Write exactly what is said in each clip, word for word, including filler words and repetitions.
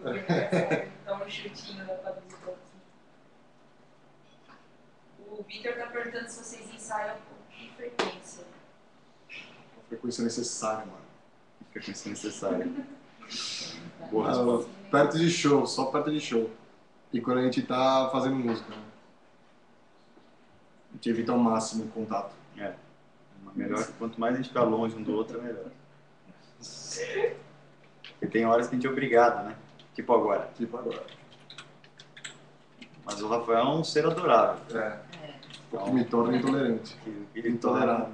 Dá um chutinho na quadrilha. O Victor tá perguntando se vocês ensaiam com frequência. A frequência necessária, mano. Frequência necessária. Boa Ah, resposta. perto de show, só perto de show. E quando a gente tá fazendo música, né? A gente evita ao máximo o contato. É. Melhor que quanto mais a gente ficar longe um do outro, é melhor. Porque tem horas que a gente é obrigado, né? Tipo agora. Tipo agora. Mas o Rafael é um ser adorável. É. O que me torna intolerante. Que ele intolerável.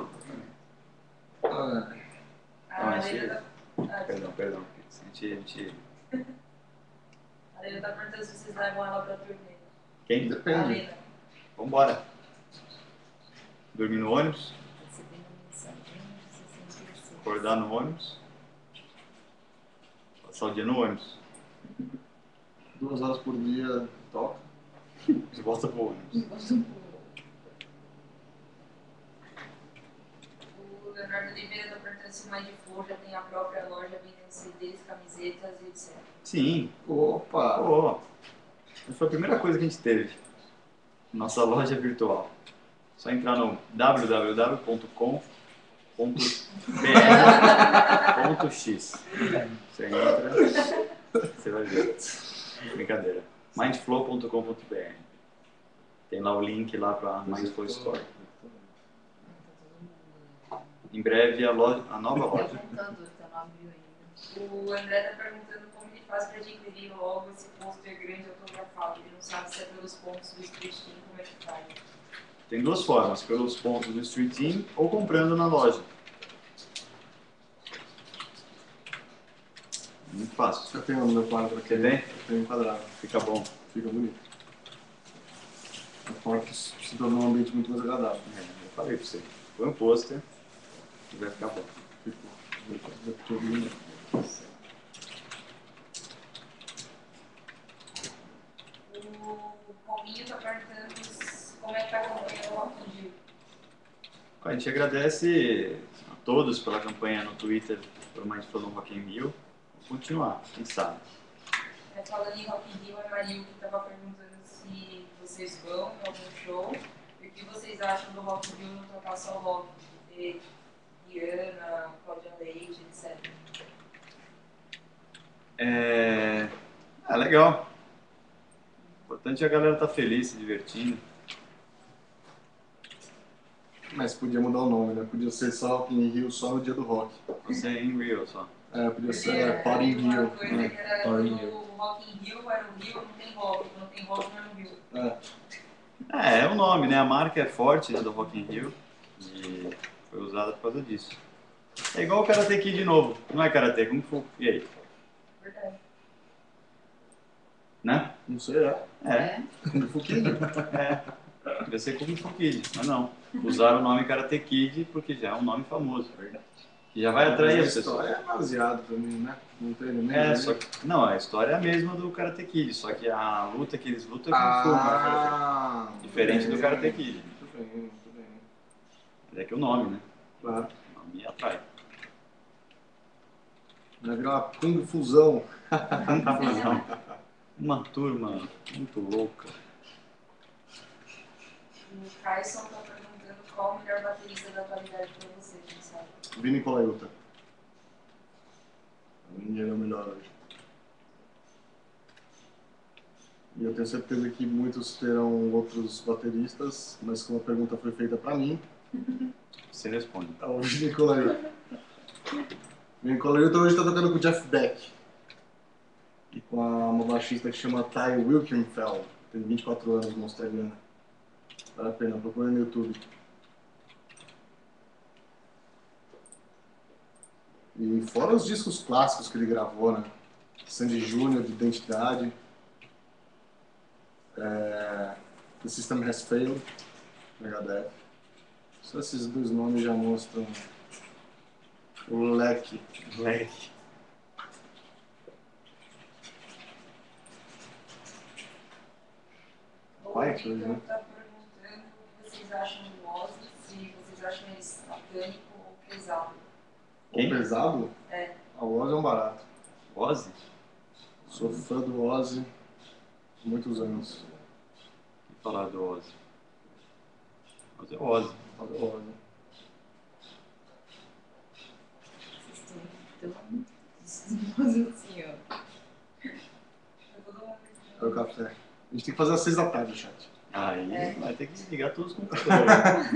Ah, A a gente- Leila tá... Perdão, perdão. A gente, a gente... A Leila tá perguntando se vocês levam ela pra turnê. Quem? A depende. Leila. Vambora. Dormir no ônibus, Recebendo mensagem de sessenta e seis. acordar no ônibus, passar o dia no ônibus, Duas horas por dia toca. e volta pro ônibus. O Leonardo Oliveira tá perguntando se o Mind Flow já tem a própria loja vendendo C Ds, camisetas e etcétera. Sim. Opa! Pô, essa foi a primeira coisa que a gente teve. Nossa loja virtual. Só entrar no w w w ponto com ponto b r ponto x. Você entra, você vai ver. Brincadeira. mindflow ponto com ponto b r. Tem lá o link lá para Mindflow Store. Em breve a, loja, a nova Estou loja. apontando, tá no abril ainda. O André tá perguntando como ele faz pra adquirir logo esse pôster grande autografado. Ele não sabe se é pelos pontos do Street Team, como é que faz. Tem duas formas, pelos pontos do Street Team ou comprando na loja. Muito fácil. Eu tenho no meu quadro aqui. Você tem? Eu tenho um quadrado. Fica bom. Fica bonito. A porta se tornou um ambiente muito mais agradável. É, eu falei pra você. Põe um pôster e vai ficar bom. Ficou. Ficou lindo. O Palminho tá perguntando como é que tá a campanha do Rock in Rio. A gente agradece a todos pela campanha no Twitter, pelo Mindful no Rock in Rio. Vamos continuar, quem sabe. É, falando em Rock in Rio, a Mario que tava perguntando se vocês vão em algum show e o que vocês acham do Rock in Rio não tocar só rock, de ter Rihanna, Cláudia Leite, etcétera. É... é legal. O importante é a galera estar feliz, se divertindo. Mas podia mudar o nome, né? Podia ser só Rock in Rio só no dia do rock. Você é em Rio só. É, podia ser Porque é, Party in uma Rio. coisa né? que era Party in no Rio. Rock in Rio, era o Rio, não tem rock, não tem rock, não é no Rio. É. É, é o nome, né? A marca é forte, né, do Rock in Rio e foi usada por causa disso. É igual o Karate Kid de novo. Não é Karate, Kung Fu. E aí? Verdade. Né? Não sei, é. É. Kung Fu Kid. É. Devia ser Kung Fu Kid, mas não. Usaram o nome Karate Kid porque já é um nome famoso. Que já vai atrair Mas as a pessoas. história é baseada também, né? Não tem nem. É, só que, não, a história é a mesma do Karate Kid, só que a luta que eles lutam é Kung Fu, né? Ah, Diferente do bem, Karate Kid. Muito bem, muito bem. É que o nome, né? Claro. O nome atrai. Vai virar uma Kung Fusão. Confusão. Uma turma muito louca. O Kyson tá perguntando qual o melhor baterista da atualidade pra você, quem sabe? Vini Colaiuta. Pra mim ele é o melhor hoje. E eu tenho certeza que muitos terão outros bateristas, mas como a pergunta foi feita pra mim, Você responde. é o Vini Colaiuta. Vini Colaiuta hoje tá tocando com o Jeff Beck. E com a, uma baixista que chama Ty Wilkenfeld. Tem vinte e quatro anos, uma australiana. Vale a pena, procura no YouTube. E fora os discos clássicos que ele gravou, né? Sandy Júnior, de Identidade. É... The System Has Failed, Megadeth. Só esses dois nomes já mostram o leque. Leque. O Quiet Victor hoje, né? tá perguntando o que vocês acham do Ozzy, se vocês acham ele satânico ou pesado. Quem? O pesado? É. A Ozzy é um barato. Ozzy? Sou fã do Ozzy há muitos anos. E falar do Ozzy. Ozzy é Ozzy. Adoro o Ozzy. Vocês estão tão estilosos assim, ó. Tá todo mundo É o café. A gente tem que fazer às seis da tarde o chat. Aí É. vai ter que desligar todos os computadores.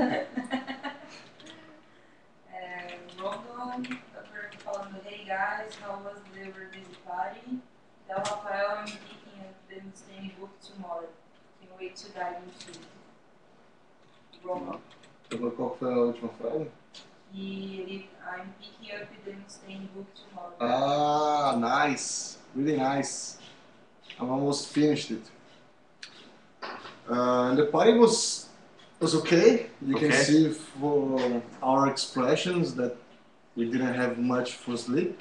É, Rondon tá per- falando, hey guys, how was the release party? Tell Rafael I'm picking up the Mustaine book tomorrow. Can't wait to dive into it. Rondon. Então, qual foi a última frase? E ele, I'm picking up the Mustaine book tomorrow. Ah, nice. Really nice. I'm almost finished it. Uh, and the party was was okay. You can Okay. see for our expressions that we didn't have much for sleep.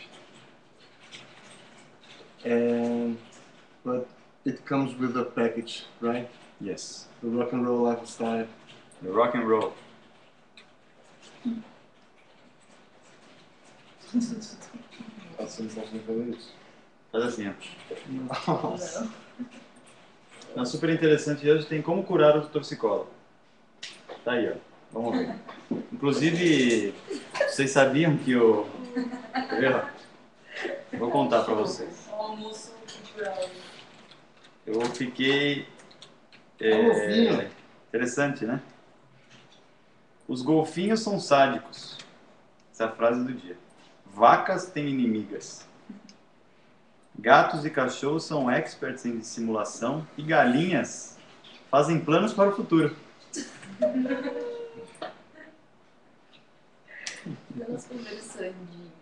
And but it comes with a package, right? Yes. The rock and roll lifestyle. The rock and roll. Você não pode fazer isso? Faz assim, ó. Nossa. Não. Na super interessante de hoje tem como curar o torcicolo. Tá aí, ó. Vamos ver. Inclusive, vocês sabiam que o... Quer ver, ó? Vou contar pra vocês. Um almoço cultural. Eu fiquei... É um golfinho. Interessante, né? Os golfinhos são sádicos. Essa é a frase do dia. Vacas têm inimigas. Gatos e cachorros são experts em dissimulação e galinhas fazem planos para o futuro. Elas conversando.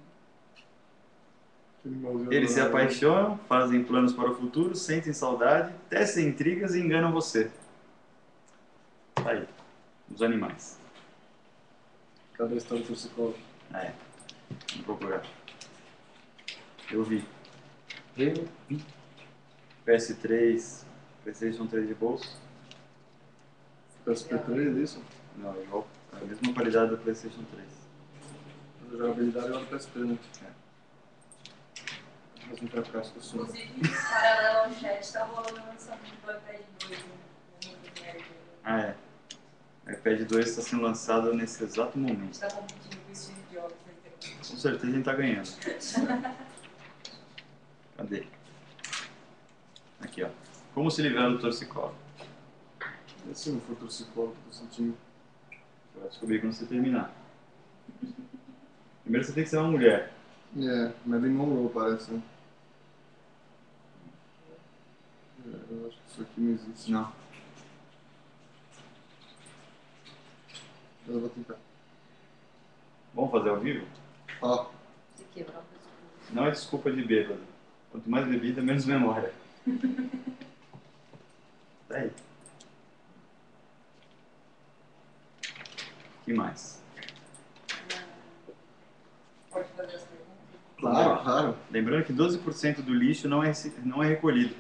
Eles se apaixonam, fazem planos para o futuro, sentem saudade, tecem intrigas e enganam você. Tá aí. Os animais. Cadê a história do psicólogo? Ah, é. Vou procurar. Eu vi. Eu vi. P S três, PlayStation três de bolso. P S P três, isso? Não, é igual. É a mesma qualidade do PlayStation três. A jogabilidade é igual do P S P, né? É. Mas não quero ficar com o som. Inclusive, paralelo ao chat, tá rolando o lançamento do iPad dois, né? No mundo nerd. Ah, é. O iPad dois está sendo lançado nesse exato A momento. gente tá competindo com o Steve Jobs na internet. Com certeza a gente tá ganhando. Cadê? Aqui, ó. Como se livrar do torcicolo. E se não for psicólogo, tô sentindo. Você vai descobrir quando você terminar. Primeiro você tem que ser uma mulher. É, Marilyn Monroe parece, né? É, eu acho que isso aqui não existe. Não. Eu vou tentar. Vamos fazer ao vivo? Ó, Se quebrar o pescoço. Não é desculpa de bêbado. Quanto mais bebida, menos memória. Tá aí. O que mais? Pode fazer as perguntas? claro, claro. Lembrando que doze por cento do lixo não é, não é recolhido.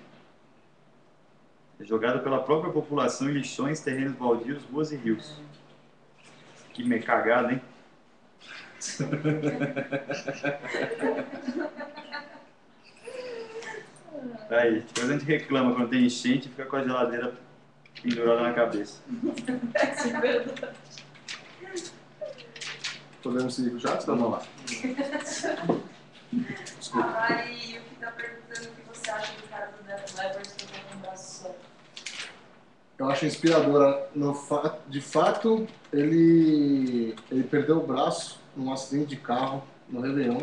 É jogado pela própria população em lixões, terrenos baldios, ruas e rios. Que me cagada, hein? Aí, depois a gente reclama quando tem enchente e fica com a geladeira pendurada na cabeça. Isso é verdade. Podemos seguir com o chat? Vamos lá. Desculpa. A Mari Yuki tá perguntando o que você acha do cara do Def Leppard que tem um braço só. Eu acho inspiradora. No fa de fato, ele, ele perdeu o braço num acidente de carro no Réveillon.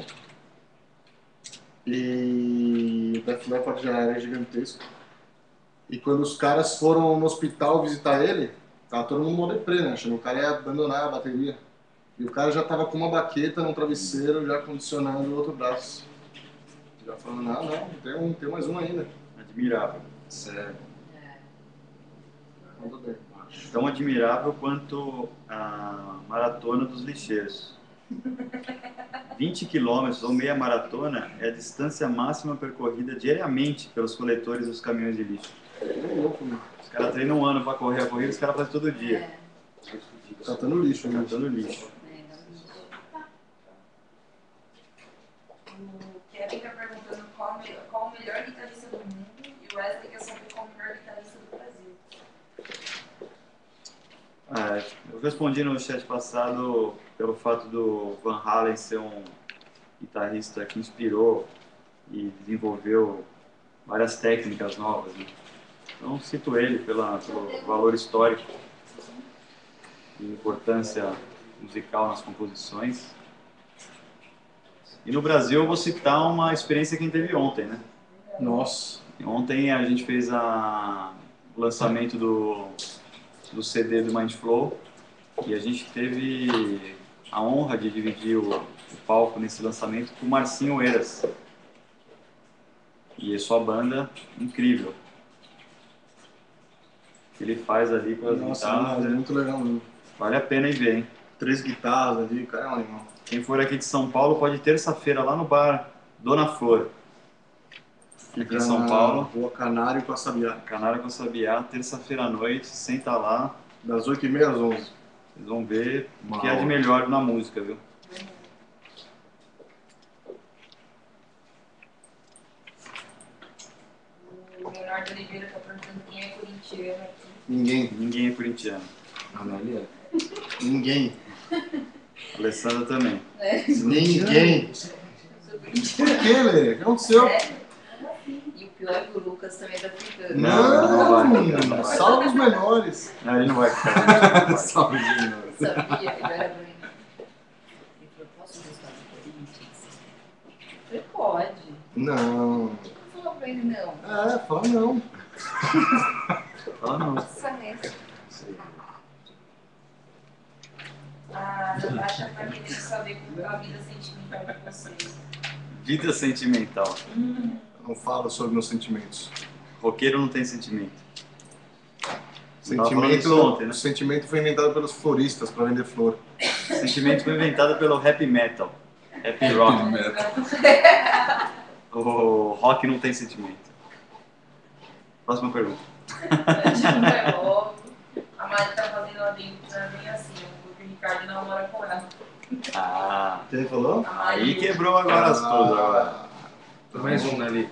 E o Def Leppard já era gigantesco. E quando os caras foram no hospital visitar ele, tava todo mundo no deprê, né? Achando que o cara ia abandonar a bateria. E o cara já tava com uma baqueta no travesseiro, já condicionando o outro braço. Já falando, não, não, tem, um, tem mais um ainda. Admirável. Sério. É. Tudo bem. Tão admirável quanto a maratona dos lixeiros. vinte quilômetros ou meia maratona é a distância máxima percorrida diariamente pelos coletores dos caminhões de lixo. É louco, né? Os caras treinam um ano para correr a corrida, os caras fazem todo dia. É. Catando lixo, né? Catando lixo. É, dá um lixo. O Kevin tá perguntando qual, me- qual o melhor guitarrista guitarrista do mundo e o Wesley quer saber qual o melhor guitarrista do Brasil. É, eu respondi no chat passado pelo fato do Van Halen ser um guitarrista que inspirou e desenvolveu várias técnicas novas, né? Então cito ele pela, pelo valor histórico e importância musical nas composições. E no Brasil eu vou citar uma experiência que a gente teve ontem, né? Nossa. Ontem a gente fez a, o lançamento do, do C D do Mindflow e a gente teve a honra de dividir o, o palco nesse lançamento com o Marcinho Eiras. E a sua banda incrível. Que ele faz ali com as Nossa, guitarras. é muito legal mesmo. Vale a pena ir ver, hein? Três guitarras ali, o cara é um animal. Quem for aqui de São Paulo pode ir terça-feira lá no bar Dona Flor. Aqui em São na Paulo. Rua Canário com a Sabiá. Canário com Sabiá, terça-feira à noite, senta lá, Das oito e meia às onze. vocês vão ver o Uma que há de aula. melhor na música, viu? O Leonardo Oliveira tá perguntando quem é corintiano aqui. Ninguém. Ninguém é corintiano. Amélia. Ninguém. Alessandra também. Ninguém. Eu sou Por corintiana. que, Lê? O que aconteceu? E o pior é que o Lucas também tá ficando. Não, não vai, Não, não vai. salve os menores. Não, ele não vai ficar. Salve os menores. Sabia que ele era bonito. Ele falou, posso gostar do Corinthians? Eu falei, pode. Não. Não falou pra ele, não. É, fala não. Fala não. Nossa, nessa. A Natasha tá querendo saber como é a vida sentimental de vocês. Vida sentimental. Não falo sobre meus sentimentos. Roqueiro não tem sentimento. Tava falando Sentimento, isso ontem, né? O sentimento foi inventado pelos floristas para vender flor. Sentimento foi inventado pelo happy metal. Happy rock. O rock não tem sentimento. Próxima pergunta. É logo. A Mari tá fazendo a dentro também assim, o Ricardo namora com ela. Ah, Quem falou? A Mari- aí quebrou agora as tudo agora. Mais um ali.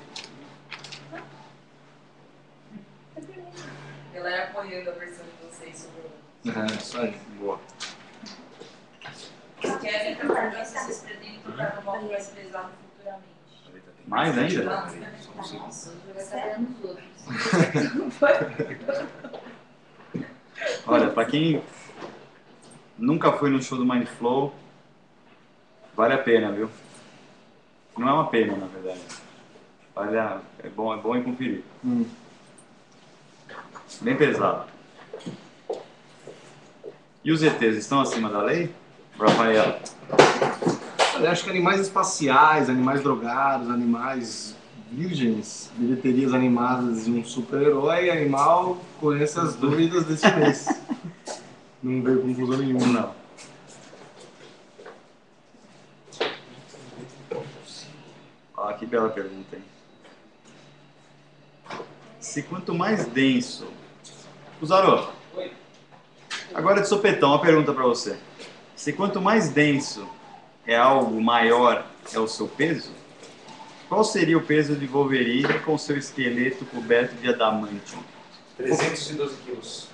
Galera apoiando a versão de vocês sobre o. É, isso aí. Boa. Vocês querem perguntar se vocês pretendem tocar no rock mais pesado futuramente? Mais ainda? Nossa, eu vou jogar nos outros. Olha, pra quem nunca foi no show do Mindflow, vale a pena, viu? Não é uma pena, na verdade. Vale a... é, bom, é bom ir conferir. Hum. Bem pesado. E os E Tês estão acima da lei? Rafael. Eu acho que animais espaciais, animais drogados, animais virgens, bilheterias animadas de um super-herói, animal, conhece as dúvidas desse mês. Não veio conclusão nenhuma. Não. Ah, que bela pergunta, hein? Se quanto mais denso... Cusaro, agora de sopetão, uma pergunta pra você. Se quanto mais denso é algo, maior é o seu peso, qual seria o peso de Wolverine com seu esqueleto coberto de adamantium? trezentos e doze quilos.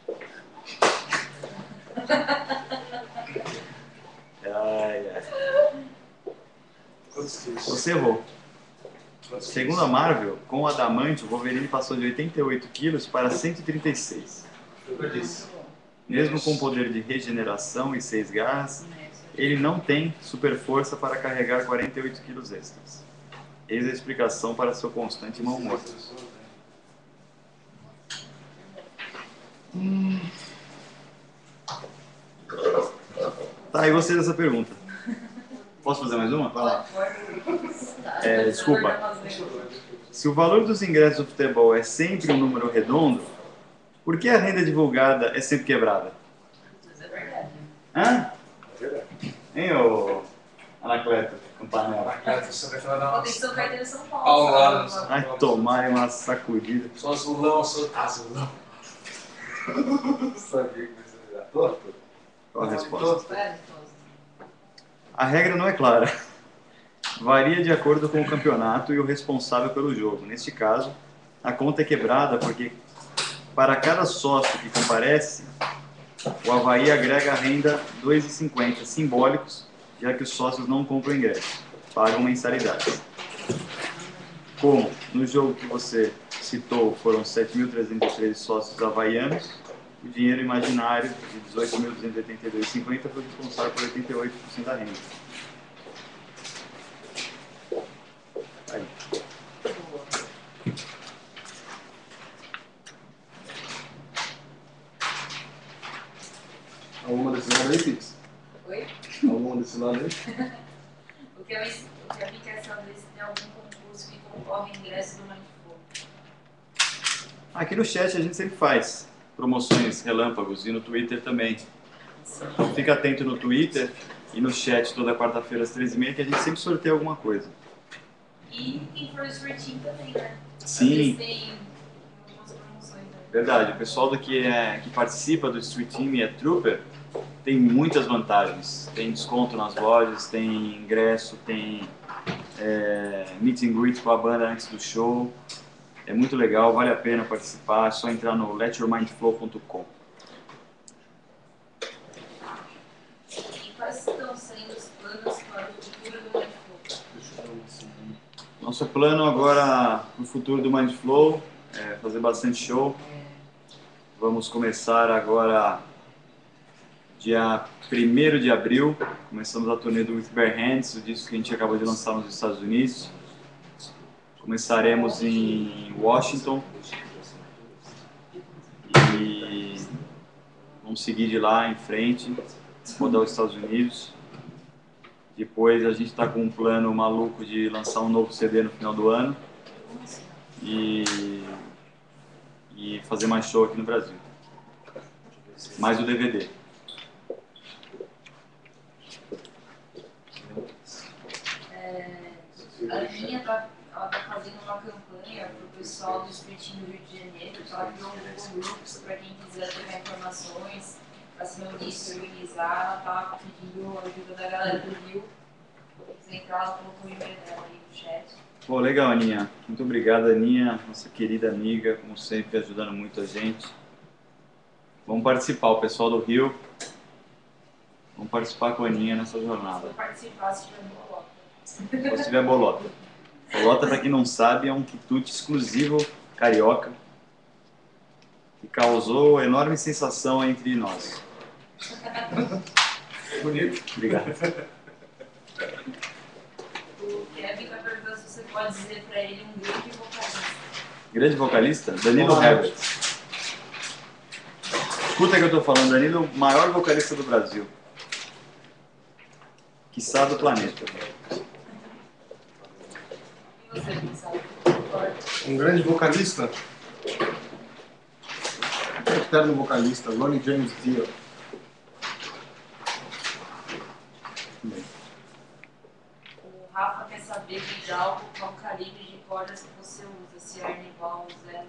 Ai, ai. Quantos quilos? Você errou. Quantos Segundo a Marvel, com o adamantium, o Wolverine passou de oitenta e oito quilos para cento e trinta e seis. Foi o que eu disse. Mesmo com poder de regeneração e seis garras, ele não tem super força para carregar quarenta e oito quilos extras. Eis a explicação para seu constante mau humor. Tá, e você dessa pergunta? Posso fazer mais uma? Vai lá. É, desculpa. Se o valor dos ingressos do futebol é sempre um número redondo, por que a renda divulgada é sempre quebrada? Isso é verdade. Hã? É verdade. Hein, ô Anacleto, Campanella? Ah, você vai falar da Vou ter que ser o carteiro São Paulo. Paulada. sabe? Ai, tomarem uma sacudida. Só azulão, só azulão. Sabia que você ia dar. Qual a resposta? Qual é a resposta? A regra não é clara. varia de acordo com o campeonato e o responsável pelo jogo. Neste caso, a conta é quebrada porque para cada sócio que comparece, o Avaí agrega a renda dois reais e cinquenta centavos simbólicos, já que os sócios não compram ingresso, pagam mensalidades. Como no jogo que você citou foram sete mil trezentos e treze sócios havaianos, o dinheiro imaginário de dezoito mil duzentos e oitenta e dois reais e cinquenta centavos foi responsável por oitenta e oito por cento da renda. Aí. Alguma desse lado aí, Pix? Oi? Alguma desse lado aí? O que eu, o que eu me quer saber se tem algum concurso que concorre ingresso do Mindful. Aqui no chat a gente sempre faz promoções relâmpagos e no Twitter também. Então fica atento no Twitter e no chat toda quarta-feira às treze e meia que a gente sempre sorteia alguma coisa. E quem for Street Team também, né? Sim. Eles têm algumas promoções, né? Verdade, o pessoal do que, é, que participa do Street Team e é Trooper tem muitas vantagens. Tem desconto nas lojas, tem ingresso, tem é, meet and greet com a banda antes do show. É muito legal, vale a pena participar, é só entrar no let your mind flow ponto com. E quais estão sendo os planos para o futuro do Mindful? Deixa eu dar uma assim. Nosso plano agora no futuro do Mindflow é fazer bastante show. Vamos começar agora dia primeiro de abril, começamos a turnê do With Bare Hands, o disco que a gente acabou de lançar nos Estados Unidos. Começaremos em Washington e vamos seguir de lá em frente, rodar os Estados Unidos. Depois a gente está com um plano maluco de lançar um novo C D no final do ano e, e fazer mais show aqui no Brasil. Mais o D V D. É, a Aninha está tá fazendo uma campanha para o pessoal do Street do Rio de Janeiro. Ela criou um Google Groups para quem quiser trocar informações, para se reunir, se organizar. Ela está pedindo a ajuda da galera do Rio. Se quiser entrar, ela colocou o e-mail dela aí no chat. Pô, legal, Aninha. Muito obrigado, Aninha, nossa querida amiga, como sempre, ajudando muito a gente. Vamos participar, o pessoal do Rio. Vamos participar com a Aninha nessa jornada. Vou participar se tiver bolota. Se tiver bolota. Bolota, para quem não sabe, é um quitute exclusivo carioca que causou enorme sensação entre nós. Bonito. Obrigado. O Kevin está perguntando se você pode dizer para ele um grande vocalista. Grande vocalista, Danilo Olá. Herbert. Escuta que eu tô falando, Danilo, o maior vocalista do Brasil. Quiçá do planeta. E você, quem sabe? Um grande vocalista. Um eterno vocalista, Ronnie James Dio. O Rafa quer saber de algo qual calibre de cordas que você usa, se é Arnival zero.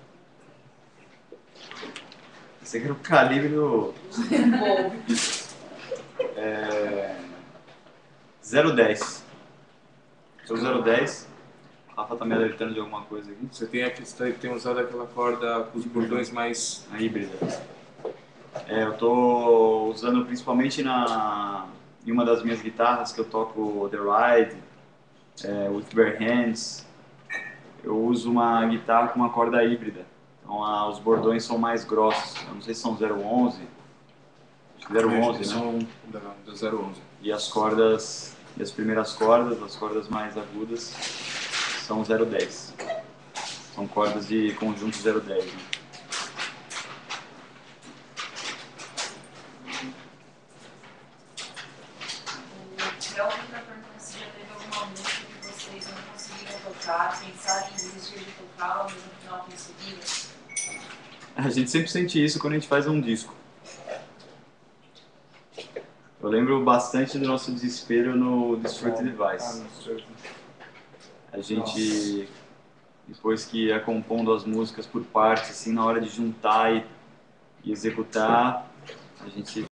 Esse aqui era o calibre do Bom, é, zero dez. Seu zero dez. O Rafa tá me alertando de alguma coisa aqui. Você tem, aqui- você tem usado aquela corda com os bordões mais... A híbrida. É, eu tô usando principalmente na, em uma das minhas guitarras que eu toco The Ride, é, With Bare Hands. Eu uso uma guitarra com uma corda híbrida. Então a, os bordões são mais grossos. Eu não sei se são zero onze. Acho que zero onze, né? São da, do zero onze. E as cordas, e as primeiras cordas, as cordas mais agudas, são zero dez. São cordas de conjunto zero dez. Né? o Kelvin está perguntando se já teve alguma música que vocês não conseguiram tocar, pensaram em desistir de tocá-la, mas no final conseguiram. A gente sempre sente isso quando a gente faz um disco. Eu lembro bastante do nosso desespero no Destructive Device. A gente, depois que ia compondo as músicas por partes, assim, na hora de juntar e, e executar, a gente